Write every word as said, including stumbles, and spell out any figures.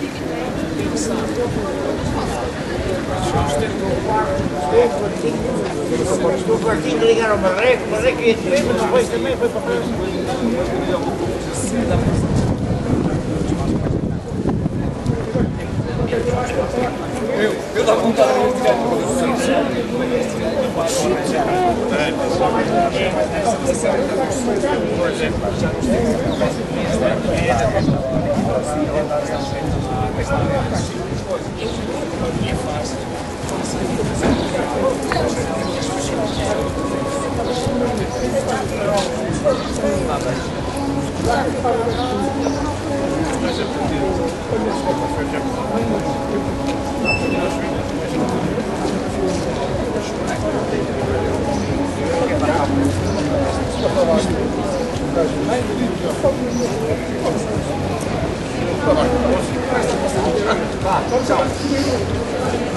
O quartinho de ligar ao Marreco, o Marreco ia de bem, mas depois também foi para frente. Eu, eu dava vontade de ir direto para Tá, tchau.